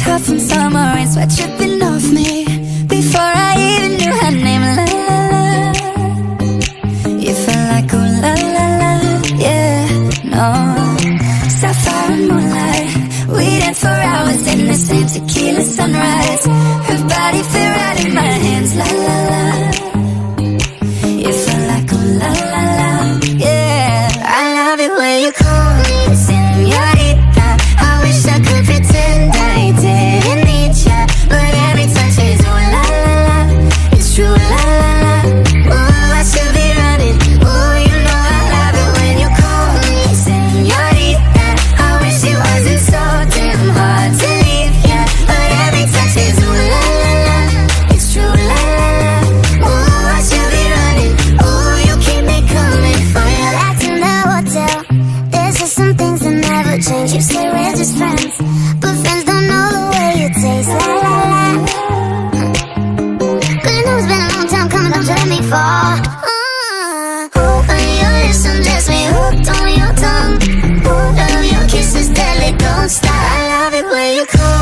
her from summer rain, sweat dripping off me before I even knew her name. La la la, you felt like ooh la la la, yeah, no. Sapphire and moonlight, we danced for hours in the same tequila sunrise. Her body fit right in my hands, la la la. You felt like ooh la la la, yeah. I love it when you call me señorita. I wish I could pretend I didn't need ya, but every touch is ooh la la la. It's true, la la la. Ooh, I should be running. Ooh, you know I love it when you call me señorita. I wish it wasn't so damn hard to leave ya, but every touch is ooh la la la. It's true, la la la. Ooh, I should be running. Ooh, you keep me coming for ya. Back in the hotel, there's just some things that never change. You say we're just friends, but friends don't know the way you taste. La la la. Good news, been a long time coming, don't you let me fall. Ooh, on your lips, undress me, hooked on your tongue. Ooh, love your kisses, deadly, don't stop. I love it when you call